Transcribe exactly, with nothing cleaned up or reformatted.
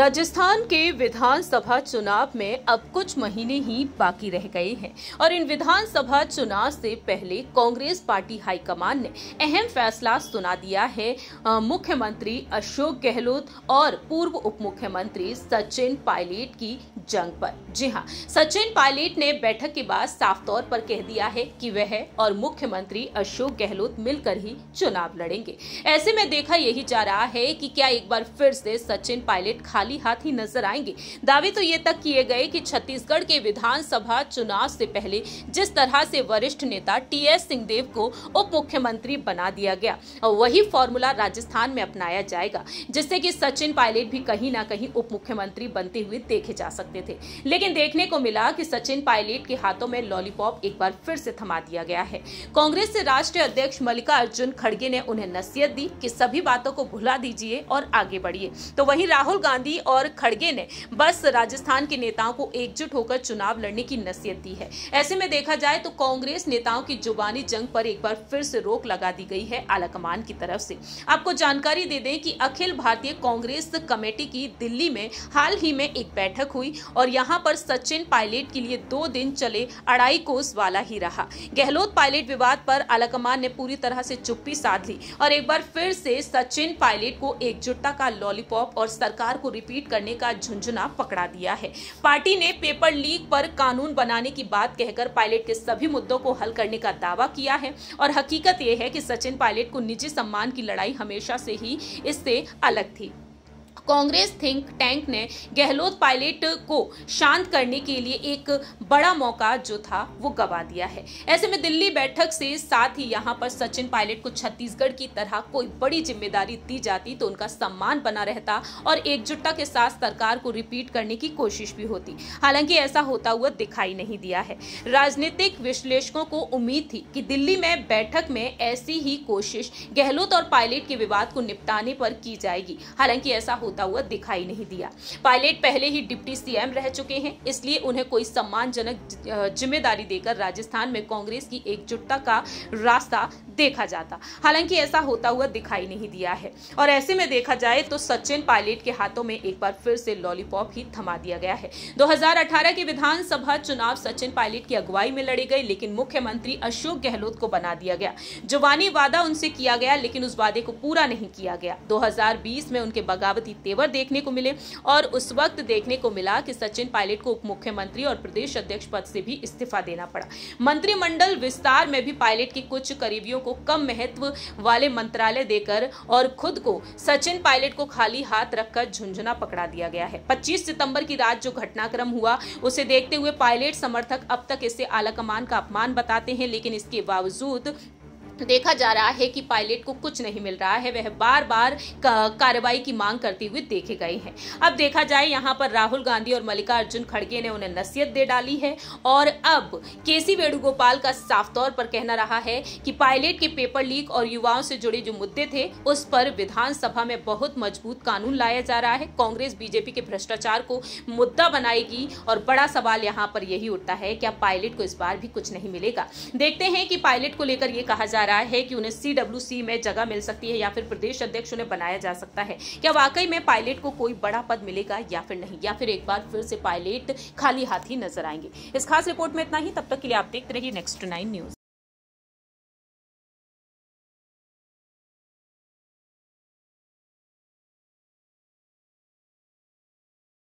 राजस्थान के विधानसभा चुनाव में अब कुछ महीने ही बाकी रह गए हैं और इन विधानसभा चुनाव से पहले कांग्रेस पार्टी हाईकमान ने अहम फैसला सुना दिया है मुख्यमंत्री अशोक गहलोत और पूर्व उप मुख्यमंत्री सचिन पायलट की जंग पर। जी हां, सचिन पायलट ने बैठक के बाद साफ तौर पर कह दिया है कि वह और मुख्यमंत्री अशोक गहलोत मिलकर ही चुनाव लड़ेंगे। ऐसे में देखा यही जा रहा है कि क्या एक बार फिर से सचिन पायलट खाली हाथ ही नजर आएंगे। दावे तो ये तक किए गए कि छत्तीसगढ़ के विधानसभा चुनाव से पहले जिस तरह से वरिष्ठ नेता टी एस सिंहदेव को उप मुख्यमंत्री बना दिया गया, वही फॉर्मूला राजस्थान में अपनाया जाएगा, जिससे कि सचिन पायलट भी कहीं ना कहीं उप मुख्यमंत्री बनते हुए देखे जा सकते थे। लेकिन देखने को मिला कि सचिन पायलट के हाथों में लॉलीपॉप एक बार फिर से थमा दिया गया है। कांग्रेस से राष्ट्रीय अध्यक्ष मल्लिकार्जुन खड़गे ने उन्हें नसीहत दी कि सभी बातों को भुला दीजिए और आगे बढ़िए, तो वहीं राहुल गांधी और खड़गे ने बस राजस्थान के नेताओं को एकजुट होकर चुनाव लड़ने की नसीहत दी है। ऐसे में देखा जाए तो कांग्रेस नेताओं की जुबानी जंग पर एक बार फिर से रोक लगा दी गई है आलाकमान की तरफ से। आपको जानकारी दे दें कि अखिल भारतीय कांग्रेस कमेटी की दिल्ली में हाल ही में एक बैठक हुई और यहां पर सचिन पायलट के लिए दो दिन चले अढ़ाई कोस वाला ही रहा। गहलोत पायलट विवाद पर आलाकमान ने पूरी तरह से चुप्पी साध ली और एक बार फिर से सचिन पायलट को एकजुटता का लॉलीपॉप और सरकार को रिपीट करने का झुंझुना पकड़ा दिया है। पार्टी ने पेपर लीक पर कानून बनाने की बात कहकर पायलट के सभी मुद्दों को हल करने का दावा किया है और हकीकत यह है कि सचिन पायलट को निजी सम्मान की लड़ाई हमेशा से ही इससे अलग थी। कांग्रेस थिंक टैंक ने गहलोत पायलट को शांत करने के लिए एक बड़ा मौका जो था वो गवा दिया है। ऐसे में दिल्ली बैठक से साथ ही यहां पर सचिन पायलट को छत्तीसगढ़ की तरह कोई बड़ी जिम्मेदारी दी जाती तो उनका सम्मान बना रहता और एकजुटता के साथ सरकार को रिपीट करने की कोशिश भी होती। हालांकि ऐसा होता हुआ दिखाई नहीं दिया है। राजनीतिक विश्लेषकों को उम्मीद थी कि दिल्ली में बैठक में ऐसी ही कोशिश गहलोत और पायलट के विवाद को निपटाने पर की जाएगी। हालांकि ऐसा होता हुआ दिखाई नहीं दिया। पायलट पहले ही डिप्टी सी एम रह चुके हैं, इसलिए उन्हें कोई सम्मानजनक जिम्मेदारी देकर राजस्थान में कांग्रेस की एकजुटता का रास्ता देखा जाता। हालांकि ऐसा होता हुआ दिखाई नहीं दिया है और ऐसे में देखा जाए तो सचिन पायलट के हाथों में एक बार फिर से लॉलीपॉप ही थमा दिया गया है। दो हज़ार अठारह के विधानसभा चुनाव सचिन पायलट की अगुवाई में लड़े गए, लेकिन मुख्यमंत्री अशोक गहलोत को बना दिया गया। जुबानी वादा उनसे किया गया, लेकिन उस वादे को पूरा नहीं किया गया। दो हज़ार बीस में उनके बगावती तेवर देखने को मिले और उस वक्त देखने को मिला कि सचिन पायलट को उप मुख्यमंत्री और प्रदेश अध्यक्ष पद से भी इस्तीफा देना पड़ा। मंत्रिमंडल विस्तार में भी पायलट के कुछ करीबियों को कम महत्व वाले मंत्रालय देकर और खुद को सचिन पायलट को खाली हाथ रखकर झुंझुना पकड़ा दिया गया है। पच्चीस सितंबर की रात जो घटनाक्रम हुआ उसे देखते हुए पायलट समर्थक अब तक इसे आलाकमान का अपमान बताते हैं, लेकिन इसके बावजूद देखा जा रहा है कि पायलट को कुछ नहीं मिल रहा है। वह बार बार कार्रवाई की मांग करते हुए देखे गए हैं। अब देखा जाए यहाँ पर राहुल गांधी और मल्लिकार्जुन खड़गे ने उन्हें नसीहत दे डाली है और अब के सी वेणुगोपाल का साफ तौर पर कहना रहा है कि पायलट के पेपर लीक और युवाओं से जुड़े जो मुद्दे थे उस पर विधानसभा में बहुत मजबूत कानून लाया जा रहा है। कांग्रेस बीजेपी के भ्रष्टाचार को मुद्दा बनाएगी और बड़ा सवाल यहाँ पर यही उठता है, क्या पायलट को इस बार भी कुछ नहीं मिलेगा। देखते हैं कि पायलट को लेकर ये कहा जा रहा है कि उन्हें सी डब्ल्यू सी में जगह मिल सकती है या फिर प्रदेश अध्यक्ष उन्हें बनाया जा सकता है। क्या वाकई में पायलट को कोई बड़ा पद मिलेगा या फिर नहीं, या फिर एक बार फिर से पायलट खाली हाथ ही नजर आएंगे। इस खास रिपोर्ट में इतना ही। तब तक के लिए आप देखते रहिए नेक्स्ट नाइन न्यूज।